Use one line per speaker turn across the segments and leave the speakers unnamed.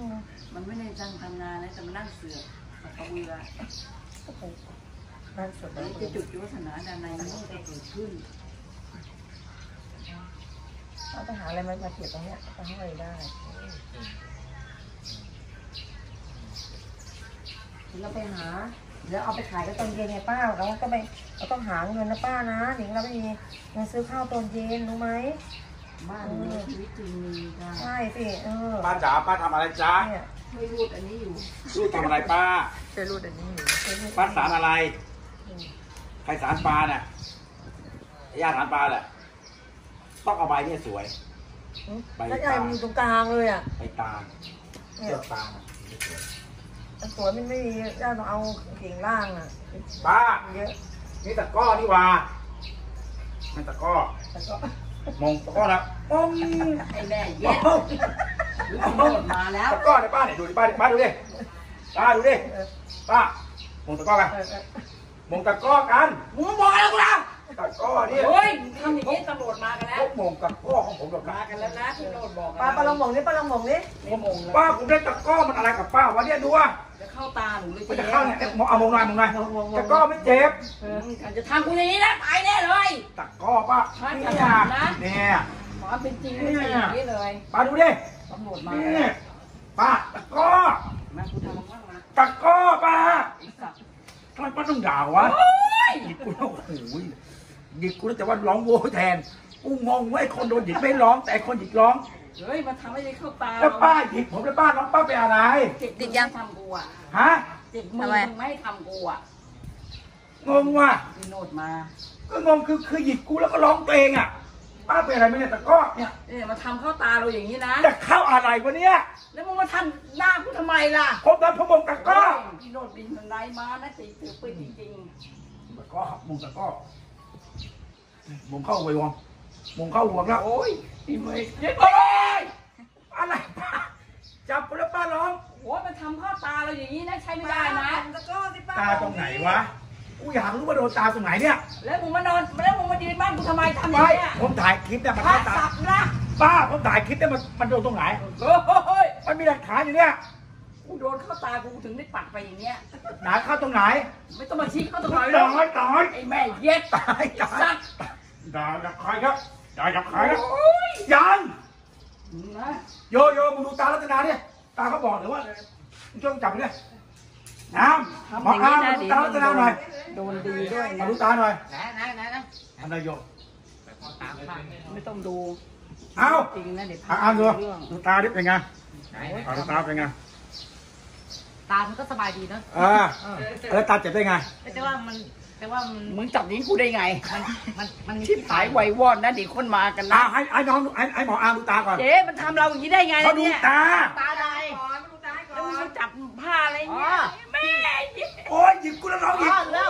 มันไม่ได้ตั้งทำงานนะแต่มันนั่งเสือกกับกระเบือ
นั่งสด
นี่จะจุดยุทธศาสนาด้านในนี้จะเกิดขึ้น
เราไปหาอะไรมาเขียนตรงนี้ทำให้ได้เราไปหาเดี๋ยวเอาไปขายก็ตอนเย็นไงป้าเราก็ไปเราต้องหาเงินนะป้านะหนิงเราไม่มีเงินซื้อข้าวตอนเย็นรู้ไหม
บ้านมีชีวิตจริงมีได้
ใช่สิ
ป้าจ๋าป้าทำอะไรจ๊ะ
ไม่รูดอันนี้อยู่
รูดทำอะไรป้า
เคยรูดอันนี้อยู่
ป้าสารอะไรใครสารปลาเนี่ยญาติสารปลาแหละต้องเอาใบเนี่ยสวย
ใบตาลมีตรงกลางเลยอ่ะ
ใบตาลเจ้าตาล
สวยมันไม่มีญาติต้องเอากิ่งล่างอ่ะ
ป้า
เยอะ
นี่ตะก้อนี่ว่ามันตะก้อมงตะก้อแล้วมง
ไอ้แม่เย็ดโดดมาแล้ว
ตะก้อเนี่ยป้าเนี่ยดูดิป้าดูดิป้าดูดิป้ามงตะก้อกันมงตะก้อกัน
มึงบอกอะไรกูนะ
ตะก้อนี่
เฮ้ยทำอย่างนี้ตำรวจมากันแล้ว
มงตะก้อของผม
มากันแล้วนะพี่โนดบอก
ป้าลองมงนี่ป้าลองมงนี่
ไม่มงแล้ว
ป้าผมได้ตะก้อมันอะไรกับป้าวะเนี่ยดูว่า
จะเข้าตาหนูเลย
จะเข้าเนี่ยเอามงหน่อยตะก้อไม่เจ็บ
จะทำกูอย่างนี้นะตายแน่เลย
ตะก้อป้าเนี่ย
ความเป็นจริงไม่ใช่อย่างนี้เลย
ป้าดูดิ
ตำรวจมา
ป้าตะก้อ
มากูทำบ้างมา
ตะก้อป้าทำไมป้าต้องด่าวะหยิบกูแล้วโอ้โหหยิบกูแล้วแต่ว่าร้องโว้แทนกูงงว่าไอ้คนโดนหยิบไม่ร้องแต่คนหยิบร้อง
เฮ้ยมาทำให้ได้เข้าตา
แล้วป้าหยิบผมแล้วป้าน้องป้าไปอะไร
ติดยังทำกูอ่ะ
ฮะ
ติดมือมึงไม่ทำกูอ่ะ
งงว่ะ
พี่โนดมา
ก็งงคือหยิบกูแล้วก็ร้องตัวเองอ่ะป้าเป็นอะไรไม่เนี่ยตะก้อเนี่ย
มาทำเข้าตาเราอย่างนี้นะ
จะเข้าอะไรวะเนี่ย
แล้วมึงมาทำหน้ากูทำไมล่ะ
ผมทำผมมงตะก้อ
พี่โนดบินมันไหนมานะตีถือปืนจริง
ๆตะก้อมงตะก้อมงเข้าไววงมงเข้าห่วงแล้ว
โอ้ยพี่เมย์
เย็ดโอ้ยอะไรป้าจับแล้วป้าร้อง
โอ้ยมันทำเข้าตาเราอย่างนี้นะใช้ไม่ได้นะ
ตะก้อสิป้า
ตาตรงไหนวะกูอยากรู้ว่าโดนตาตรงไหนเนี่ย
แล้วมึงมานอนแล้วมึงมายืนบ้านกูทำไมทำอย่างนี้
ผมถ่ายคลิปเนี่ยมันเข้าตาป้าผมถ่ายคลิปเนี่ยมันโดนตรงไหนมันมีหลักฐานอยู่เนี่ย
กูโดนเข้าตากูถึงได้ปัดไปอย่างเงี้ย
ไหนเข้าตรงไหน
ไม่ต้องมาชี้เข้าตรงไหน
ตาย
ไอ้แม่เย็ด
ตายด่ากับใครครับด่ากับใครครับยังโยมึงดูตาลัตนาเนี่ยตาเขาบอกหรือว่ามึงช่วยจับเนี่ยน้ำบอกตาลัตนาหน่อย
โดนดีด้วย
มาดูตาหน่อย
ไหน
ทำอะไรโย
ไม่ต้องดู
เอา
จริงนะเดี๋
ยวดูตาดิเป็นไงดูตาเป็นไง
ตามันก็สบายดีเนอะ
แล้วตาเจ็บได้ไง
แต่ว่า
มึงจับนิ้วกูได้ไง
มัน
ชิบหายไววอดนะเด็กคนมากันนะ
ให้น้องให้หมออาดูตาก่อน
เจ๊มันทำเราอย่างนี้ได้ไง
เขาดูตา
ใดแล้วมึงจับผ้าอะไรเงี้ยแม่
โอ้ยหยิบกูแล้วน้องหยิบ
แล้ว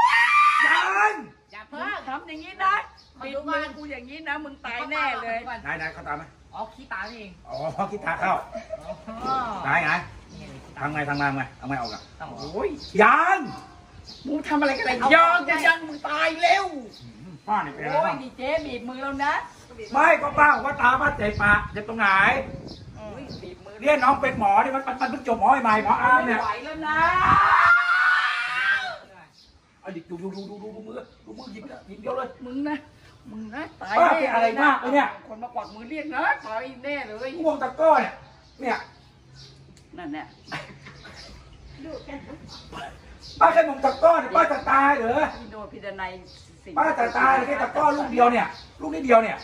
อย่าเพิ่งทำอย่างนี้นะปิดมือกูอย่างนี้นะมึงตายแน่เลย
ไหนเขาตามไหม
อ๋อขี้ตาเอง
อ๋อขี้ตาเข้าไหนทำไงเอาไงออกอ่ะ
โอ้ย
ยัง
มึงทำอะไรกันยังมึงตายเร็ว
ป้าเนี่ยเป็นอะไร
โอ้ยดีเจ๊บีบมือแล้วนะ
ไม่ก็ป้าว่าตาป้าเจ็บปะเจ็บตรงไหนเรียกน้องเป็นหมอเนี่ยมันเพิ่งจบหมอใหม่หมออาเนี่ย
ไหวแล้วนะ
เอาดิดูมือหยิบเดียวเลย
มึงนะ
ตายแน่อะไรมากเลยเนี่ย
คนมากวักมือเรียกนะตายแน่เลย
พวงตะก้อเนี่ย
นั่นเนี่ย
ป้าแค่มงตะก้อเนี่ยป้าจะตายเหรอ
พี่โดนพิจารณา
ป้าจะตายแค่ตะก้อลูกเดียวเนี่ยลูกนิดเดียวเนี่ย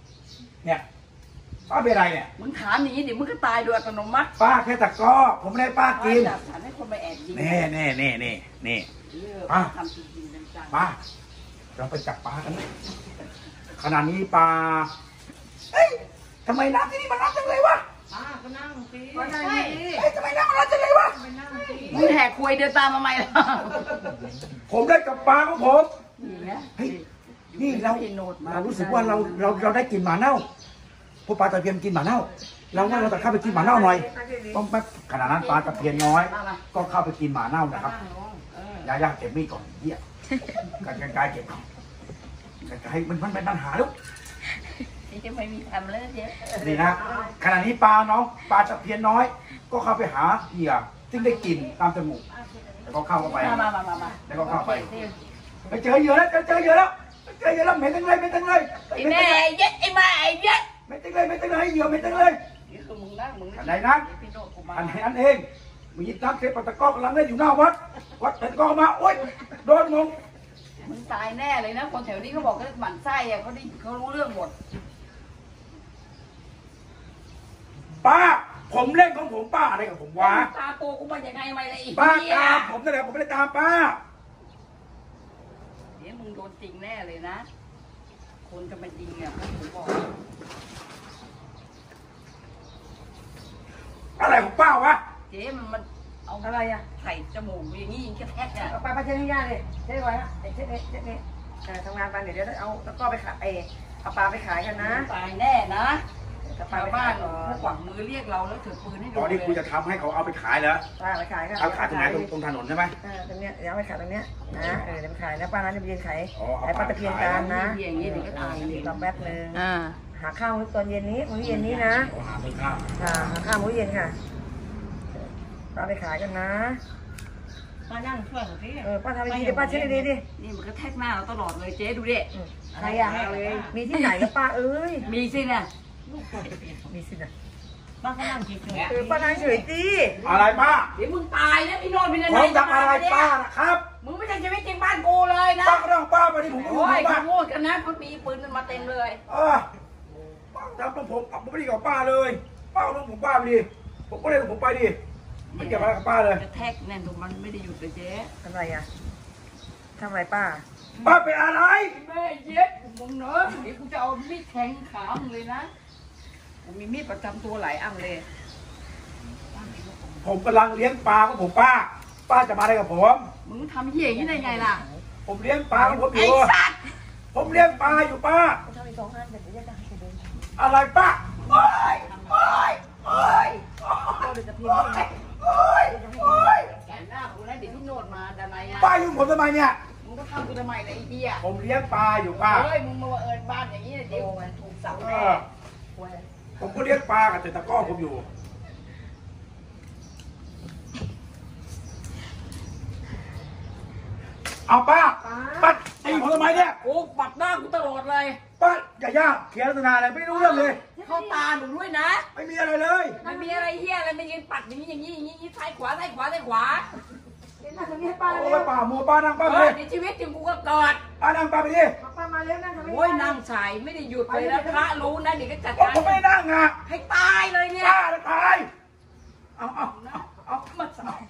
ป้าเป็นไรเนี่ย
มึงถามหนีเดี๋ยวมึงก็ตายโดยอัตโนมัติ
ป้าแค่ตะก้อผมไม่ได้ป้ากิน
ฉันให้คนมาแอบยิง
นี่ป้า
ทำจริงจัง
ป้าเราไปจับปลากันขนาดนี้ปลาเฮ้ยทำไมน้ำที่นี่มันร้อนจังเลยวะ
ก็นั่งสิ
ทำไมน้ำมันร้อนจังเลยวะ
มึงแหกคุยเดินตามมาไหมล่ะ
ผมได้กับปลาของผมนี่เรารู้สึกว่าเราได้กินหมาเน่าพวกปลาตะเพียนกินหมาเน่าเราว่าเราจะเข้าไปกินหมาเน่าหน่อยต้องแป๊บขนาดนั้นปลาตะเพียนน้อยก็เข้าไปกินหมาเน่านะครับย่าเก็บมีดก่อนเหี้ยกันเก็บก่อนให้มันเป็นปัญหาลูก
จะไม่มีทำแล้วเจ๊
นี่นะขณะนี้ปลาน้องปลาตะเพียนน้อย ก็เข้าไปหาเหยื่อซึ่งได้กลิ่นตามจมูกแล้วก็เข้าไป
มา
แล้วก็เข้าไปไปเจอเหยื่อแล้วเจอเหยื่อแล้วเหม็นจังเลย
ไอ้แม่เย็ดไอ้มาไอ้เย็ด
เหม็นจังเลยเหยื่อเหม็นจังเลย
นี่คือมึงนะ
อันไหนนั้นเองมึงยิงน้ำเทปตะกอกกำลังเล่นอยู่หน้าวัดตะกอกมาโอ๊ยโดนงง
มึงตายแน่เลยนะคนแถวนี้เขาบอกเขาหมั่นไส้อะเขารู้เรื่องหมด
ป้าผมเล่นของผมป้าอะไรกับผมวะ
ตาโตกูมาอย่างไงมาเลย
ป้าตามผมนั่นแหละผมไม่ได้ตามป้า
เดี๋ยวมึงโดนจริงแน่เลยนะคนจะมาจริงเนี่ยผมบอก
อะไรของป้าวะ
เจ๊มันเอา
อะไรอ่ะ
ไข่จมูกอย่างนี้ยิงแคบเนี่ย
เอาไปเช็ดให้ย่าเลยเช็ดไว้ฮะเช็ดนี่ทำงานไปเดี๋ยวเอาตะก้อไปขายเอาปลาไปขายกันนะ
ตายแน่นะ
ปลา
ชาว
ไป
บ้า
ขาน ย
พวกหวังมือเรียกเราแล้วถือปืนให้ดู
ตอนนี้กูจะทำให้เขาเอาไปขายแล้ว
ปลาไปขายกัน
เอาขายตรงไหนตรงถนนใช่ไหม
ตรงเนี้ยเดี๋ยวไปขายตรงเนี้ยนะเดี๋ยวไปขายนะป้านั้นจะไปยืนขาย
อ๋อ
ขายปลาตะเพียนกันนะ
อย่างนี้เดี๋ยวก็ตายเลย
รอแป๊บนึง
อ่า
หาข้าวตอนเย็นนี้มื้อเย็นนี้นะ
เอาหาไม่ข้าม
หาข้าวมื้อเย็นค่ะป้าไปขายกันนะ
มานั่งช่วยหน่อยสิ
ป้าทำดีดิป้าเช็ดดีดิ
นี่มันก็แทกหน้าเราตลอดเลยเจ๊ดูดิ
ใครอ่ะมีที่ไหนแล้วป้าเอ้ย
มีสิเนี่ย
มีสินะ
ป้าก็นั่งเฉย
ป้านางเฉยตี
อะไรป้า
เดี๋ยวมึงตายนะพี่โนนท์พี่นัน
ผมทำอะไรป้านะครับ
มึงไม่ใช่ชีวิตจริงบ้านกูเลยนะ
ป้าก็ต้องป้าไปดิผมไม่รู้
โอ้ย
ป้า
ขโมยกันนะเขามีปืนกันมาเต็มเลย
ป้าทำของผมไม่ได้กับป้าเลยป้าเอาของผมป้าไปดิผมก็เลยผมไปดิไม่เกี่ยวอะไรกับป้าเลย
กระแทกแน่นตรงมันไม่ได้หยุดเลยเจ๊
ทำไรอ่ะทำไรป้า
ป้าเป็นอะไร
แม่เย็ดมึงเนอะเดี๋ยวกูจะเอามีดแทงขามึงเลยนะกูมีมีดประจำตัวหลายอันเลย
ผมกำลังเลี้ยงปลาของผมป้าจะมาอะไรกับผม
มึงทำเหี้ยอย่างนี้ได้ไงล่ะ
ผมเลี้ยงปลาของผมอ
ไอ้
ยู่
สัตว์
ผมเลี้ยงปลาอยู่ป้า
ทำอีก2 อันเดี๋ยวจะให้เดิน
อะไรป้าโอ้ย
ก็เลยจะเพียง
แกหน้ากูนะเดี๋ยวพี่โนดมาดานายมา
ป้ายุ่งผมทำไมเนี่ย
มึงก็ทำกูทำไมล่ะไอ้เหี้ย
ผมเลี้ยงปลาอยู่ป้า
เฮ้ยมึงมาเอิญบ้านอย่างนี้เดี๋ยวมันถูกเสา
เอ
แน่
อผมก็เลี้ยงปลากับแต่ตะกร้อผมอยู่เอาป้าตีผมทำไมเนี่ย
โอ้ปัดหน้ากูตลอดเลย
ป้าอย่าเขียนลักษณะอะไรไม่รู้เรื่องเลย
เข้าตาหนูด้วยนะ
ไม่มีอะไรเลย
มันมีอะไรเหี้ยอะไรไม่ยืนปัดอย่างนี้อย่างนี้อย่างนี้ซ้ายขวาซ้ายขวาซ้ายขวา
เดี๋ยวนั่งตรงนี้ให้ป้า
โอ้
เร็
ยว ป้ามัวป้านั่งป้าไป
เฮ้ย
ดิ
ในชีวิตจริงกูก็กอด
ป้านั่งป้าไปดิ
ป้ามาเร็วนั่งทำให้
โอ้ยนั่งสายไม่ได้หยุดเลยนะพระรู้นะเดี๋ยวก็จัด
ผม
การ
ไม่นั่งอ่ะ
ให้ตายเลยเนี่ย
ป้าจะตายเอา
มาสาว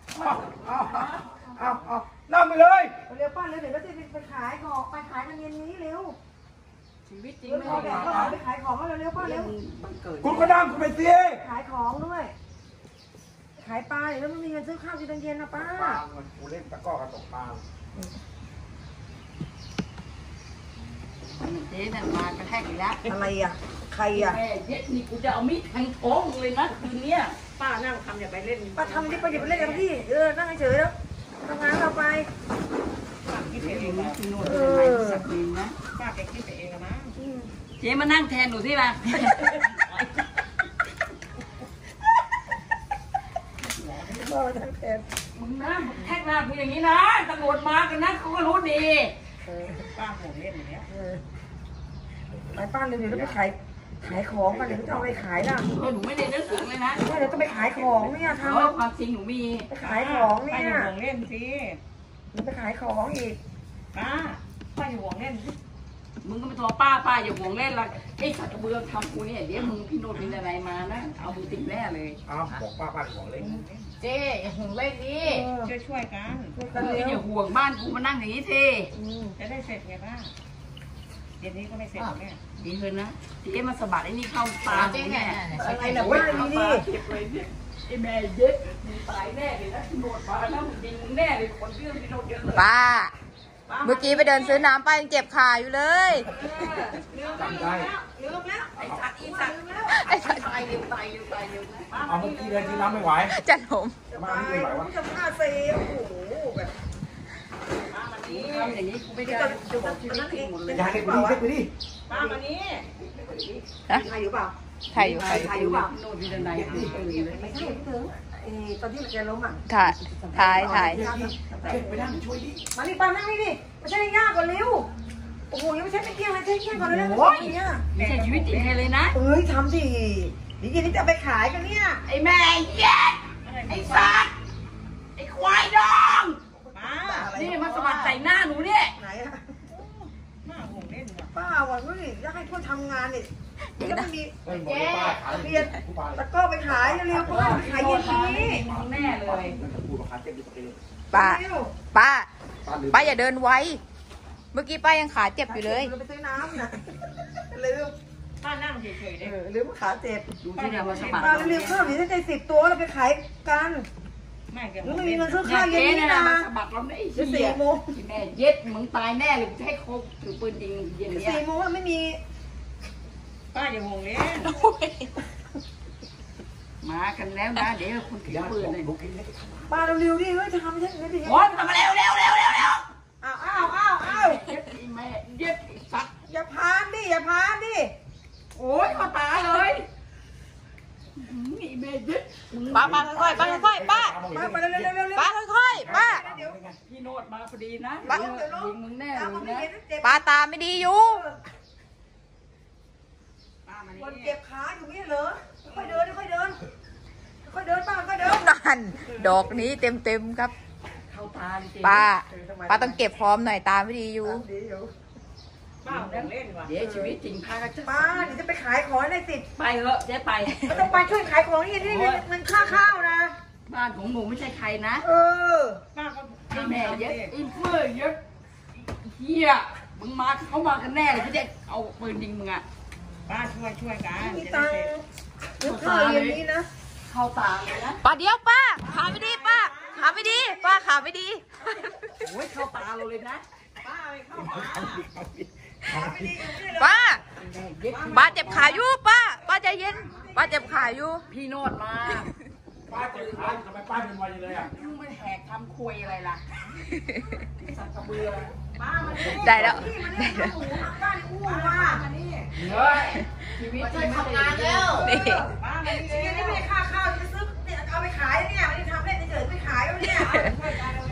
นั่งไปเลย
เร็วป้าเร็วเดี๋ยวเราจะไปขายของไปขายกันเย็นนี้เร็ว
ชีวิตจริง
เร็ว
ไม่
พอ
ได้
แดดก็ไปขายของแล้วเร็วป้าเร็ว
มันเกิด
คุณก็นั่งคุณไปสิ
ขายของด้วยขายปลาเดี๋ยวไม่มีเงินซื้อข้าวกินตอนเย็นนะป้า
ปลากูเล่นตะก้อกระตกปลา
เจ๊นั่นมากระแทกอีกแล้ว
อะไรอ่ะใครอ่ะ
แม่เย็ดนี่กูจะเอามีดแทงท้องเลยนะคืนเนี้ย
ๆป้านั่งทำอย่าไปเล่น
ป้าทำนี่ป้าอย่าไปเล่นกับพี่นั่งเฉยๆแล้วทำงานเราไป
ป้าคิดไปเองนะ
พี่โนดเป็นไรสักนินนะ
ป้าแกคิดไปเองนะ
เจ๊มานั่งแทนหนูสิล่ะ
ก็ทั้งแทน
มึงนะแทกหน้ากูอย่างนี้นะตำรวจมากันนะเขาก็รู้ดี
ป้าห่วงเล่นอย่างเงี้ย
ไปป้าเร็วเดี๋ยวเราไปขายของกันเดี๋ยวจะเอาไปขายล่ะ
หนูไม่ได้นึกถึงเลยนะ
เดี๋ยวต้องไปขายของเนี่ยท
เพราะความจริงหนูมี
ำไปขายของเนี่
ป้าย อย่าห่วงเล่นสิ
ไปขายของอีก
ป้าอย่าห่วงเล่นสิ
มึงก็ไม่โทรป้าอย่าห่วงเล่นละไอ้สัตว์เบืองทำกูเนี่ยเดี๋ยวมึงพี่โนดเป็นอะไรมานะเอามึงติดแน่เลย
เอาบอกป้าของเล่น
เจ๊อย่าห่วงเล่นดิ
ช่วยกัน
กัน
มึง
เร็
อย่าว ห่วงบ้านกูมานั่งอย่างนี้ที
จะได้เสร็จไงป้าเดี๋ยวนี้ก็ไม่เสร็จเนี่ย
ดีเลยนะเจ๊มาสะบัดไอ้นี่เข้าตาหนูเนี่ย
อะไรนะป้านี่นี่
เจ็บเลยเนี่ยไอ้แม่เย็ดมึงตายแน่เลยนะพี่โนดมาแล้วมึงยิงมึงแน่เลยคนเรื่องพี่โนดเยอะเลย
ป้า เมื่อกี้ไปเดินซื้อน้ำป้ายังเจ็บขาอยู่เลย
จำได้
ไอ้สัตว์ไอ้สัตว์ตายเร็วนะ
เอาเมื่อกี้เลยที่น้ำไม่ไหว
จันผม
มาที่ไม่ไหววะ
จะฆ่าเซลโอ้โหแบบ
ทำอย่างนี้กูไม่ได้จบชีวิตจริงหมดเลย
อย่าเด็กไปดิเด็กไปดิ
ป้ามานี้
เ
ฮะ
ถ่ายอยู่เปล่า
ถ่ายอยู่ถ่ายอยู่
ถ่ายอยู่เปล่า
โน่นที่ด้านในเลย
ไม่ใช่พี่ถึงตอนที่มันแกล้มอ่ะ
ถ่ายถ่ายถ่าย
ไปนั่งช่วยดิ
มาดิป้านั่งนี่ดิไม่ใช่ง่ายกว่าเร็วโอ้โหยังไม่ใช่ไม่เกี่ยงเลยใช่เกี่ยงก่อนเลยนะเนี่ย
ไม่ใช่ชีวิตจริงเลยนะ
เอ้ยทำสิเดี๋ยวเย็นนี้จะไปขายกันเนี่ย
ไอ้แม่เย็ดไอ้สัตว์ไอ้ควายดอง
ป้า
นี่มันสะบัดใส่หน้าหนูเนี่ย
ไหนอะ
ป้าหงเล่นว่ะ
ป้าวันนู้นนี่อยากให้พ่อทำงานนี่ก็ไม่มี
เฮ้ยบอกเลยป้าขาย
เรียนตะก้อไปขายเร็วๆป้าไปขายเย็นนี้
แน่เลย
มันจะพูดว่าขายเจ็บอยู่ตรงนี้
ป้า
เร็ว
ป้า
ลืม
ป้าอย่าเดินไว เมื่อกี้ป้ายังขาเจ็บอยู่เลย
ไปซื้อน้ำนะลืม
ป้านั่งเฉยๆได้
ลืมขาเจ็บ
ดูที่เนี่ยมันสะบัด
ป้าเร็วๆข้าวนี่ถ้าใจ10 ตัวเราไปขายกัน
ไม่แก
หรือไม่มี
เล่น
เงินซื้อ
เนี่ย
ข้าวเย็น
เจ๊
นี้
เนี่ย
นะ
มันสะบัดเราได้
เดี๋ยว
เหี้ย
4 โมง
แม่เย็ดมึงตายแน่เลยให้เขาถือปืนยิงเย็น
เดี๋ยว
เนี่ย
4 โมงไม่มี
ป้าอย่าหงเล่น
มากันแล้วนะเดี๋ยวคุณถือปืนเลย
ลุกขึ้นเลย
ป้าเร็วๆดิเฮ้ยทำใช่ไหมดิ
โอ้ยทำมาเร็วเร็วเร็วเร็วเร็ว
อ้าว
เย็ดไอ้แม่เย็ดไอ้สัตว์
อย่าพานดิอย่าพานดิ
โอ้ยเขาตายเลยไอ้แม่เย็ดมึง
ป้าป้าค่อยๆป้าค่อยๆป้า
ป้าไปเร็วๆๆๆ
ป้าค่อยๆป้า
เดี๋ยว
พี่โนดมาพอดีนะ
ป้า
ยิงมึงแน่
ตาม
เล
มันไม่
ยนะ
เห็นเจ็บ
ป้าตาไม่ดีอยู่
ป้ามา
คน
นี่
เจ็บขาอยู่ไม่เหรอค่อยเดินค่อยเดินค่อยเดินป้าค่อยเดิน
นั่นดอกนี้เต็มๆครับ
เข้าตาจริง
ป้า ป้าต้องเก็บพร้อมหน่อยตาไม่ดีอยู่
ป้าหงเล่นว่ะ
เดี๋ยวชีวิตจริงพาก็จะ
ป้าเดี๋ยวจะไปขายของใน10
ไปเถอะเจ๊ไป
ไม่ต้องไปช่วยขายของนี่มันค่าข้าวนะ
บ้านของหนูไม่ใช่ใครนะ
เออ
ป้าก็
ไอ้แม่เย็ดไอ้เพื่อเย็ดเฮียมึงมาเขามากันแน่เลยพี่เจ๊เอาปืนยิงมึงอ่ะ
ป้าช่วยกัน
มี
จะ
ตั
ได้
ง
เสร็จ
ค์เยอะเลยอย่างนี้นะ
เข้าตาเลยนะ
ป้าเดี๋ยวป้า ขาไม่ดีป้า ขาไม่ดี ป้าขาไม่ดี
โอ้ยเข้าตาเราเลยนะ
ป้าไปเข้ามา
ป้า
แม่เย็ด
ป้าเจ็บขาอยู่ป้า ป้าใจเย็น ป้าเจ็บขาอยู่
พี่โนดมา
ป้าเจ็บขาทำไมป้าเป็นวัยเลยอ่ะ
มึงไม่แหกทำคุยอะไรล่ะสัตว์กระเบือ
ป้ามานี่
ได้แล้ว
ที่มันเนี่ยหมูหักบ้านอ้วนมา
มานี่
เฮ้ยชีวิตจริงไม่ได้
นี่
ป้ามานี่
นี่ไม่ได้ค่าข้าวจะซื้อเนี่ยเอาไปขายเนี่ยไม่ได้ทำเล่นเฉยๆไปขายแล้วเนี่ย